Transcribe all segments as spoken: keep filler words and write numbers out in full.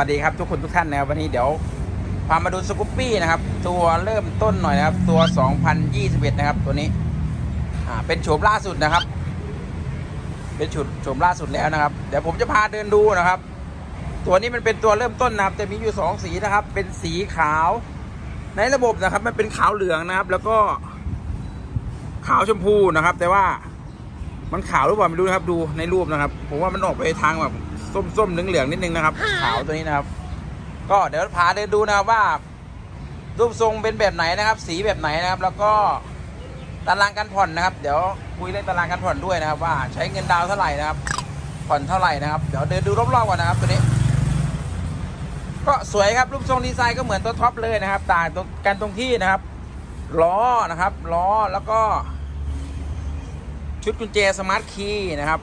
วัสดีครับทุกคนทุกท่านนะครับวันนี้เดี๋ยวพามาดูสกูปปี้นะครับตัวเริ่มต้นหน่อยนะครับตัวสองพันยี่สิบเอ็ดนะครับตัวนี้อ่าเป็นโฉมล่าสุดนะครับเป็นชุดโฉมล่าสุดแล้วนะครับเดี๋ยวผมจะพาเดินดูนะครับตัวนี้มันเป็นตัวเริ่มต้นนะครับจะมีอยู่สองสีนะครับเป็นสีขาวในระบบนะครับมันเป็นขาวเหลืองนะครับแล้วก็ขาวชมพูนะครับแต่ว่ามันขาวหรือเปล่าไม่รู้นะครับดูในรูปนะครับผมว่ามันออกไปทางแบบส้มๆเหลืองๆนิดนึงนะครับขาวตัวนี้นะครับก็เดี๋ยวพาเดินดูนะครับว่ารูปทรงเป็นแบบไหนนะครับสีแบบไหนนะครับแล้วก็ตารางการผ่อนนะครับเดี๋ยวคุยเรื่องตารางการผ่อนด้วยนะครับว่าใช้เงินดาวเท่าไหร่นะครับผ่อนเท่าไหร่นะครับเดี๋ยวเดินดูรอบๆก่อนนะครับตัวนี้ก็สวยครับรูปทรงดีไซน์ก็เหมือนตัวท็อปเลยนะครับต่างกันตรงที่นะครับล้อนะครับล้อแล้วก็ชุดกุญแจสมาร์ทคีย์นะครับ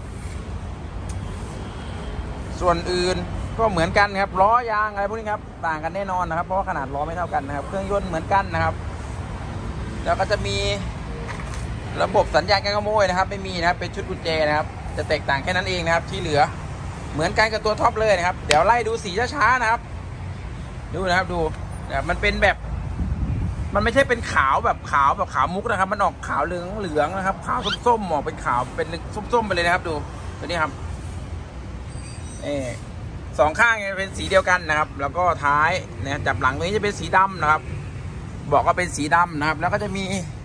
ส่วนอื่นก็เหมือนกันครับล้อยางอะไรพวกนี้ครับต่างกันแน่นอนนะครับเพราะว่าขนาดล้อไม่เท่ากันนะครับเครื่องยนต์เหมือนกันนะครับแล้วก็จะมีระบบสัญญาณการขโมยนะครับไม่มีนะครับเป็นชุดกุญแจนะครับจะแตกต่างแค่นั้นเองนะครับที่เหลือเหมือนกันกับตัวท็อปเลยนะครับเดี๋ยวไล่ดูสีช้าๆนะครับดูนะครับดูเนี่ยมันเป็นแบบมันไม่ใช่เป็นขาวแบบขาวแบบขาวมุกนะครับมันออกขาวเหลืองเหลืองนะครับขาวส้มๆออกเป็นขาวเป็นส้มๆไปเลยนะครับดูตัวนี้ครับเอสองข้างจะเป็นสีเดียวกันนะครับแล้วก็ท้ายเนี่ยจับหลังตรงนี้จะเป็นสีดำนะครับบอกว่าเป็นสีดำนะครับแล้วก็จะมี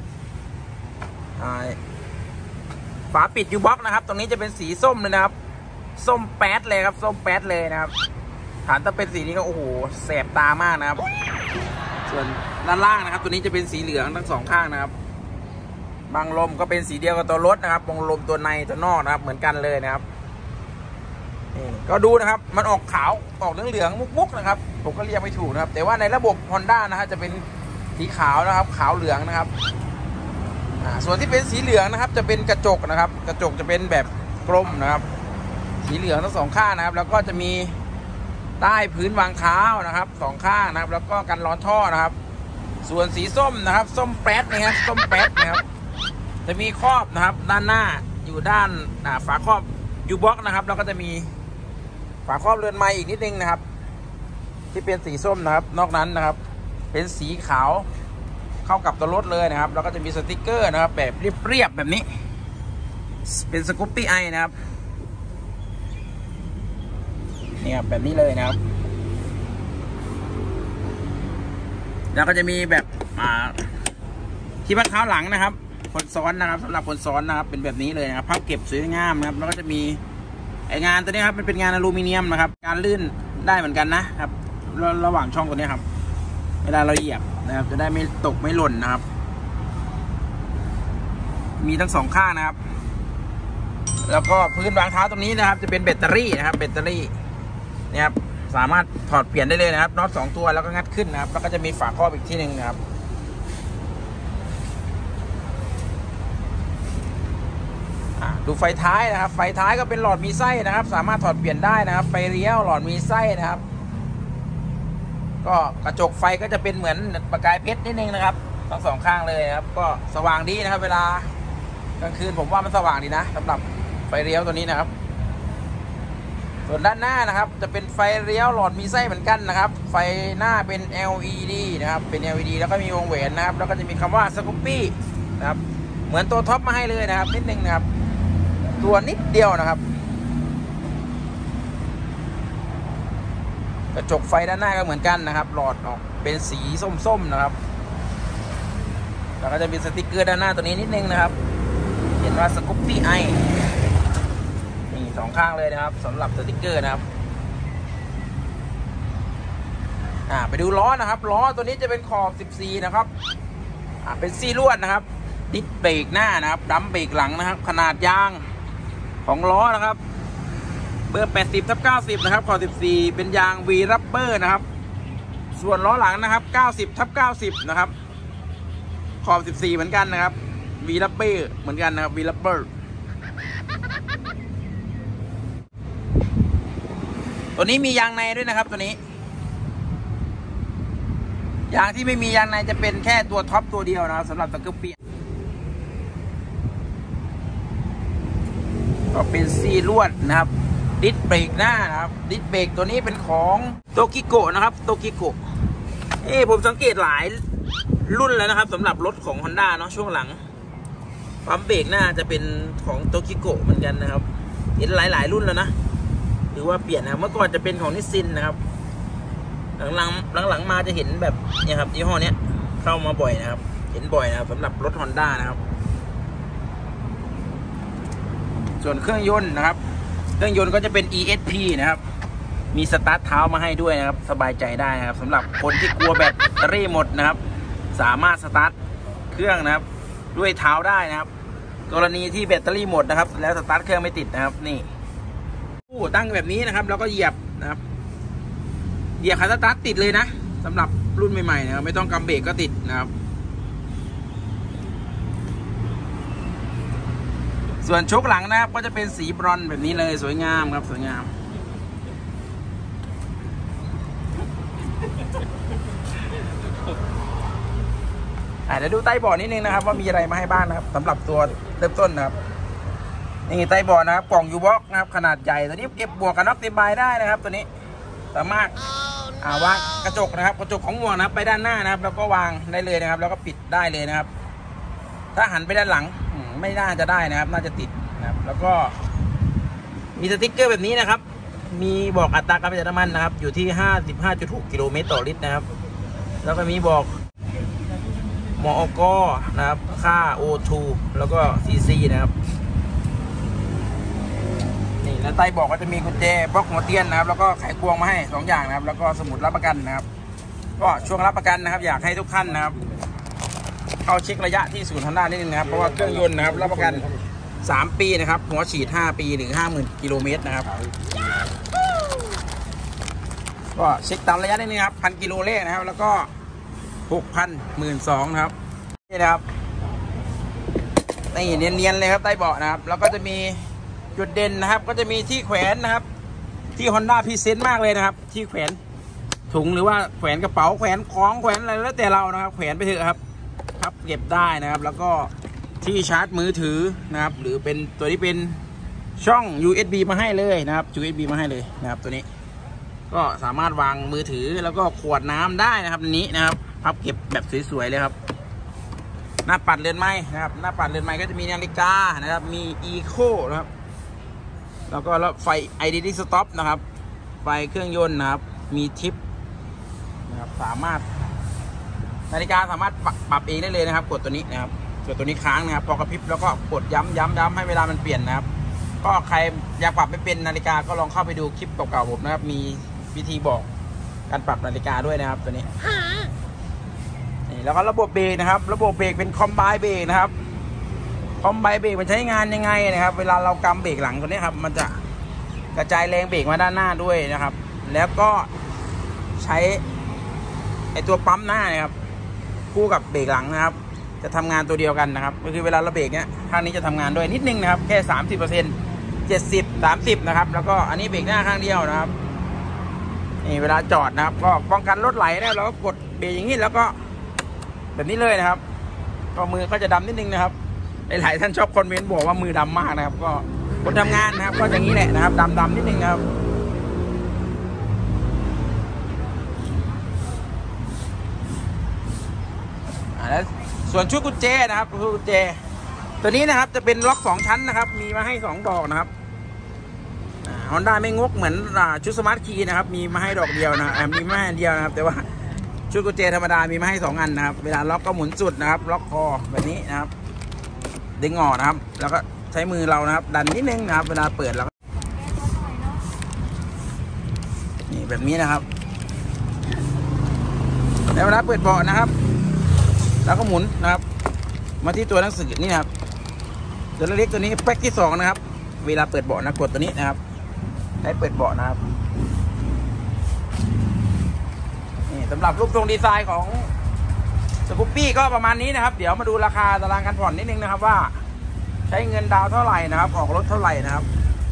ฝาปิดยูบ็อกนะครับตรงนี้จะเป็นสีส้มเลยนะครับส้มแป๊ดเลยครับส้มแป๊ดเลยนะครับฐานถ้าเป็นสีนี้ก็โอ้โหแสบตามากนะครับส่วนด้านล่างนะครับตัวนี้จะเป็นสีเหลืองทั้งสองข้างนะครับบังลมก็เป็นสีเดียวกับตัวรถนะครับบังลมตัวในตัวนอกนะครับเหมือนกันเลยนะครับก็ดูนะครับมันออกขาวออกเหลืองเหลืองมุกๆนะครับผมก็เรียกไม่ถูกนะครับแต่ว่าในระบบ Honda นะฮะจะเป็นสีขาวนะครับขาวเหลืองนะครับส่วนที่เป็นสีเหลืองนะครับจะเป็นกระจกนะครับกระจกจะเป็นแบบกลมนะครับสีเหลืองทั้งสองข้างนะครับแล้วก็จะมีใต้พื้นวางเท้านะครับสองข้างนะครับแล้วก็กันร้อนท่อนะครับส่วนสีส้มนะครับส้มแป๊ดนะครับส้มแป๊ดนะครับจะมีครอบนะครับด้านหน้าอยู่ด้านฝาครอบยูบ็อกนะครับแล้วก็จะมีฝาครอบเรือนไม้อีกนิดนึงนะครับที่เป็นสีส้มนะครับนอกนั้นนะครับเป็นสีขาวเข้ากับตัวรถเลยนะครับแล้วก็จะมีสติกเกอร์นะครับแบบเรียบๆแบบนี้เป็นสกูปปี้ไอนะครับเนี่ยแบบนี้เลยนะครับแล้วก็จะมีแบบที่พักเท้าหลังนะครับคนซ้อนนะครับสำหรับคนซ้อนนะครับเป็นแบบนี้เลยนะครับพับเก็บสวยงามนะครับแล้วก็จะมีไองานตัวนี้ครับมันเป็นงานอลูมิเนียมนะครับการลื่นได้เหมือนกันนะครับระหว่างช่องตัวนี้ครับเวลาเราเหยียบนะครับจะได้ไม่ตกไม่หล่นนะครับมีทั้งสองข้างนะครับแล้วก็พื้นวางเท้าตรงนี้นะครับจะเป็นแบตเตอรี่นะครับแบตเตอรี่เนี่ยครับสามารถถอดเปลี่ยนได้เลยนะครับน็อตสองตัวแล้วก็งัดขึ้นนะครับแล้วก็จะมีฝาครอบอีกที่หนึ่งนะครับดูไฟท้ายนะครับไฟท้ายก็เป็นหลอดมีไส้นะครับสามารถถอดเปลี่ยนได้นะครับไฟเลี้ยวหลอดมีไส้นะครับก็กระจกไฟก็จะเป็นเหมือนประกายเพชรนิดนึงนะครับทั้งสองข้างเลยครับก็สว่างดีนะครับเวลากลางคืนผมว่ามันสว่างดีนะสำหรับไฟเลี้ยวตัวนี้นะครับส่วนด้านหน้านะครับจะเป็นไฟเลี้ยวหลอดมีไส้เหมือนกันนะครับไฟหน้าเป็น แอล อี ดี นะครับเป็น แอล อี ดี แล้วก็มีวงแหวนนะครับแล้วก็จะมีคำว่าสกูปปี้นะครับเหมือนตัวท็อปมาให้เลยนะครับนิดนึงนะครับตัวนิดเดียวนะครับกระจกไฟด้านหน้าก็เหมือนกันนะครับหลอดออกเป็นสีส้มๆนะครับแล้วก็จะมีสติกเกอร์ด้านหน้าตัวนี้นิดนึงนะครับเห็นว่าสกูปปี้ไอนี่สองข้างเลยนะครับสำหรับสติกเกอร์นะครับอ่าไปดูล้อนะครับล้อตัวนี้จะเป็นขอบสิบสี่นะครับอ่าเป็นซี่ลวดนะครับดิสเบรกหน้านะครับดัมเบรกหลังนะครับขนาดยางของล้อนะครับเบอร์แปดสิบทับเก้าสิบนะครับขอบสิบสี่เป็นยาง V Rubber นะครับส่วนล้อหลังนะครับเก้าสิบทับเก้าสิบนะครับขอบสิบสี่เหมือนกันนะครับ V Rubber เหมือนกันนะครับ V Rubber ตัวนี้มียางในด้วยนะครับตัวนี้ยางที่ไม่มียางในจะเป็นแค่ตัวท็อปตัวเดียวนะครับสำหรับสกูปปี้ก็เป็นซี่ลวดนะครับดิสเบรกหน้านะครับดิสเบรกตัวนี้เป็นของโตกิโกะนะครับโตกิโกะเอ้ผมสังเกตหลายรุ่นแล้วนะครับสำหรับรถของ Honda เนาะช่วงหลังปั๊มเบรกหน้าจะเป็นของโตกิโกะเหมือนกันนะครับเห็นหลายๆรุ่นแล้วนะหรือว่าเปลี่ยนนะเมื่อก่อนจะเป็นของนิสซินนะครับหลังๆหลังๆมาจะเห็นแบบเนี่ยครับยี่ห้อเนี้ยเข้ามาบ่อยนะครับเห็นบ่อยนะครับสำหรับรถ Honda นะครับส่วนเครื่องยนต์นะครับเครื่องยนต์ก็จะเป็น อี เอส พี นะครับมีสตาร์ทเท้ามาให้ด้วยนะครับสบายใจได้นะครับสำหรับคนที่กลัวแบตเตอรี่หมดนะครับสามารถสตาร์ทเครื่องนะครับด้วยเท้าได้นะครับกรณีที่แบตเตอรี่หมดนะครับแล้วสตาร์ทเครื่องไม่ติดนะครับนี่ตั้งแบบนี้นะครับแล้วก็เหยียบนะครับเหยียบคันสตาร์ทติดเลยนะสำหรับรุ่นใหม่ๆนะครับไม่ต้องกำเบรกก็ติดนะครับส่วนโชคหลังนะครับก็จะเป็นสีบรอนซ์แบบนี้เลยสวยงามครับสวยงามเดี๋ยวดูใต้เบาะนิดนึงนะครับว่ามีอะไรมาให้บ้างนะครับสำหรับตัวเริ่มต้นนะครับนี่ใต้เบาะนะครับกล่องยูบ็อกนะครับขนาดใหญ่ตัวนี้เก็บบวกกันน็อกเต็มใบได้นะครับตัวนี้สามารถวางกระจกนะครับกระจกของหมวกนะครับไปด้านหน้านะครับแล้วก็วางได้เลยนะครับแล้วก็ปิดได้เลยนะครับถ้าหันไปด้านหลังไม่น่าจะได้นะครับน่าจะติดนะครับแล้วก็มีสติ๊กเกอร์แบบนี้นะครับมีบอกอัตราการประหยัดน้ำมันนะครับอยู่ที่ ห้าสิบห้าจุดหก กิโลเมตรต่อลิตรนะครับแล้วก็มีบอกมอก.นะครับค่า โอ ทู แล้วก็ ซี ซี นะครับนี่แล้วใต้บอกก็จะมีกุญแจบล็อกหัวเตียนนะครับแล้วก็ไขควงมาให้สองอย่างนะครับแล้วก็สมุดรับประกันนะครับก็ช่วงรับประกันนะครับอยากให้ทุกท่านนะครับเข้าเช็คระยะที่ศูนย์ Honda นิดนึงนะครับเพราะว่าเครื่องยนต์นะครับรับประกันสามปีนะครับหัวฉีดห้าปีหรือ ห้าหมื่น กิโลเมตรนะครับก็เช็คตามระยะนิดนึงครับพันกิโลเลขนะครับแล้วก็หกพัน หมื่นสองนะครับนี่นะครับนี่เนียนๆเลยครับใต้เบาะนะครับแล้วก็จะมีจุดเด่นนะครับก็จะมีที่แขวนนะครับที่ Honda พรีเซนต์มากเลยนะครับที่แขวนถุงหรือว่าแขวนกระเป๋าแขวนของแขวนอะไรแล้วแต่เรานะครับแขวนไปเถอะครับครับเก็บได้นะครับแล้วก็ที่ชาร์จมือถือนะครับหรือเป็นตัวนี้เป็นช่อง ยู เอส บี มาให้เลยนะครับ ยู เอส บี มาให้เลยนะครับตัวนี้ก็สามารถวางมือถือแล้วก็ขวดน้ำได้นะครับอันนี้นะครับพับเก็บแบบสวยๆเลยครับหน้าปัดเรือนไม้นะครับหน้าปัดเรือนไม้ก็จะมีนาฬิกานะครับมีอีโคนะครับแล้วก็แล้วไฟ ไอ ดี ดี Stop นะครับไฟเครื่องยนต์นะครับมีทิปนะครับสามารถนาฬิกาสามารถปรับปรับเองได้เลยนะครับกดตัวนี้นะครับกดตัวนี้ค้างนะครับพอกระพริบแล้วก็กดย้ำย้ำย้ำให้เวลามันเปลี่ยนนะครับก็ใครอยากปรับไม่เป็นนาฬิกาก็ลองเข้าไปดูคลิปเก่าๆผมนะครับมีวิธีบอกการปรับนาฬิกาด้วยนะครับตัวนี้นี่แล้วก็ระบบเบรกนะครับระบบเบรกเป็นคอมไบเบรกนะครับคอมไบเบรกมันใช้งานยังไงนะครับเวลาเรากำเบรกหลังตัวนี้ครับมันจะกระจายแรงเบรกมาด้านหน้าด้วยนะครับแล้วก็ใช้ไอตัวปั๊มหน้านะครับคู่กับเบรกหลังนะครับจะทำงานตัวเดียวกันนะครับก็คือเวลาเราเบรกเนี้ยข้างนี้จะทำงานด้วยนิดนึงนะครับแค่ สามสิบเปอร์เซ็นต์ เจ็ดสิบ สามสิบนะครับแล้วก็อันนี้เบรกหน้าข้างเดียวนะครับนี่เวลาจอดนะครับก็ป้องกันรถไหลนะเราก็กดเบรกอย่างนี้แล้วก็แบบนี้เลยนะครับก็มือก็จะดำนิดนึงนะครับหลายท่านชอบคอมเมนต์บอกว่ามือดำมากนะครับก็คนทำงานนะครับก็อย่างนี้แหละนะครับดำดำนิดนึงนะครับแล้วส่วนชุดกุญแจนะครับชุดกุญแจตัวนี้นะครับจะเป็นล็อกสองชั้นนะครับมีมาให้สองดอกนะครับฮอนด้าไม่งกเหมือนชุดสมาร์ทคีย์นะครับมีมาให้ดอกเดียวนะมีมาให้อันเดียวนะครับแต่ว่าชุดกุญแจธรรมดามีมาให้สองอันนะครับเวลาล็อกก็หมุนสุดนะครับล็อกคอแบบนี้นะครับดึงออกนะครับแล้วก็ใช้มือเรานะครับดันนิดนึงนะครับเวลาเปิดแล้วนี่แบบนี้นะครับแล้วเวลาเปิดเบาะนะครับแล้วก็หมุนนะครับมาที่ตัวหนังสือนี่นะครับตัวเล็กตัวนี้แพ็คที่สองนะครับเวลาเปิดเบาะนะกดตัวนี้นะครับได้เปิดเบาะนะครับนี่สำหรับรูปทรงดีไซน์ของสกูปปี้ก็ประมาณนี้นะครับเดี๋ยวมาดูราคาตารางการผ่อนนิดนึงนะครับว่าใช้เงินดาวเท่าไหร่นะครับออกรถเท่าไหร่นะครับ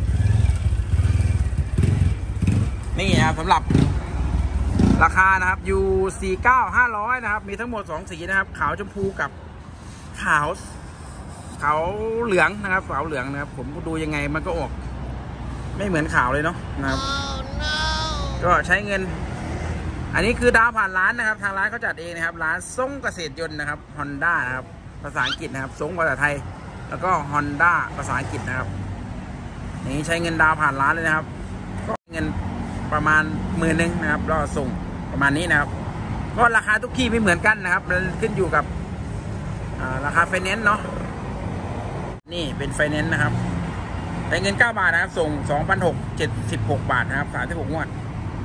นี่นะครับสำหรับราคานะครับอยู่ สี่เก้าพันห้าร้อย นะครับมีทั้งหมดสองสีนะครับขาวชมพูกับขาวขาวเหลืองนะครับขาวเหลืองนะครับผมดูยังไงมันก็ออกไม่เหมือนขาวเลยเนาะนะครับ oh, no. ก็ใช้เงินอันนี้คือดาวผ่านร้านนะครับทางร้านเขาจัดเองนะครับร้านทรงเกษตรยนต์นะครับ Honda นะครับภาษาอังกฤษนะครับทรงภาษาไทยแล้วก็ Honda ภาษาอังกฤษนะครับนี้ใช้เงินดาวผ่านร้านเลยนะครับก็เงินประมาณหมื่นหนึ่งนะครับแล้วส่งประมาณนี้นะครับก็ราคาทุกที่ไม่เหมือนกันนะครับมันขึ้นอยู่กับราคาไฟแนนซ์เนาะนี่เป็นไฟแนนซ์นะครับใช้เงินเก้าบาทนะครับส่ง สองพันหกร้อยเจ็ดสิบหก บาทนะครับสามสิบหกงวด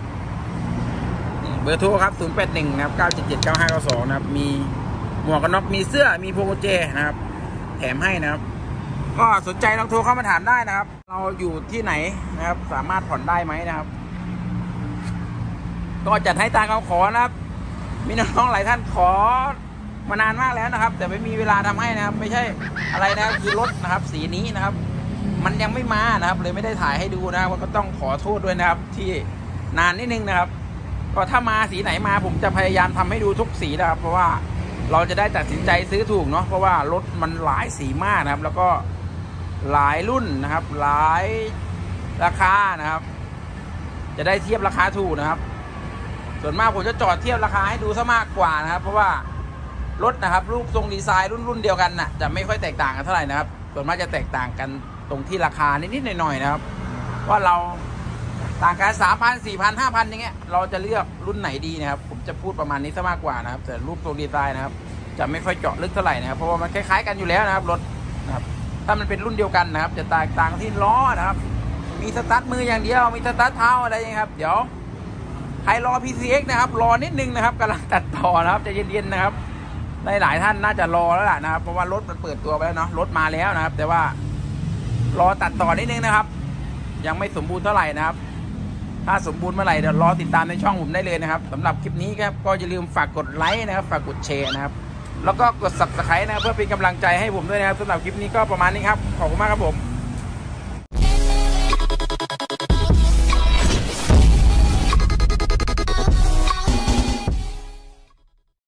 เบอร์โทรครับศูนย์ แปด หนึ่งนะครับเก้า เจ็ด เจ็ด เก้า ห้า เก้า สองนะครับมีหมวกกันน็อกมีเสื้อมีพวงกุญแจนะครับแถมให้นะครับก็สนใจลองโทรเข้ามาถามได้นะครับเราอยู่ที่ไหนนะครับสามารถผ่อนได้ไหมนะครับก็จัดให้ตามคำขอนะครับมีน้องๆหลายท่านขอมานานมากแล้วนะครับแต่ไม่มีเวลาทำให้นะครับไม่ใช่อะไรนะครับคือรถนะครับสีนี้นะครับมันยังไม่มานะครับเลยไม่ได้ถ่ายให้ดูนะครับก็ต้องขอโทษด้วยนะครับที่นานนิดนึงนะครับก็ถ้ามาสีไหนมาผมจะพยายามทำให้ดูทุกสีนะครับเพราะว่าเราจะได้ตัดสินใจซื้อถูกเนาะเพราะว่ารถมันหลายสีมากนะครับแล้วก็หลายรุ่นนะครับหลายราคานะครับจะได้เทียบราคาถูกนะครับส่วนมากผมจะจอดเทียบราคาให้ดูซะมากกว่านะครับเพราะว่ารถนะครับรูปทรงดีไซน์รุ่นรุ่นเดียวกันน่ะจะไม่ค่อยแตกต่างกันเท่าไหร่นะครับส่วนมากจะแตกต่างกันตรงที่ราคานิดๆหน่อยๆนะครับว่าเราต่างกันสามพันสี่พันห้าพันอย่างเงี้ยเราจะเลือกรุ่นไหนดีนะครับผมจะพูดประมาณนี้ซะมากกว่านะครับแต่รูปทรงดีไซน์นะครับจะไม่ค่อยเจาะลึกเท่าไหร่นะครับเพราะว่ามันคล้ายๆกันอยู่แล้วนะครับรถนะครับถ้ามันเป็นรุ่นเดียวกันนะครับจะแตกต่างที่ล้อนะครับมีสตาร์ทมืออย่างเดียวมีสตาร์ทเท้าอะไรอย่างเงี้ยครับเดี๋ยวใครรอ พี ซี เอ็กซ์ นะครับรอนิดนึงนะครับกำลังตัดต่อนะครับจะเย็นๆนะครับหลายๆท่านน่าจะรอแล้วล่ะนะครับเพราะว่ารถมันเปิดตัวไปแล้วเนาะรถมาแล้วนะครับแต่ว่ารอตัดต่อนิดนึงนะครับยังไม่สมบูรณ์เท่าไหร่นะครับถ้าสมบูรณ์เมื่อไหร่เดี๋ยวรอติดตามในช่องผมได้เลยนะครับสำหรับคลิปนี้ครับก็อย่าลืมฝากกดไลค์นะครับฝากกดแชร์นะครับแล้วก็กด ซับสไครบ์ นะครับเพื่อเป็นกำลังใจให้ผมด้วยนะครับสำหรับคลิปนี้ก็ประมาณนี้ครับขอบคุณมากครับผม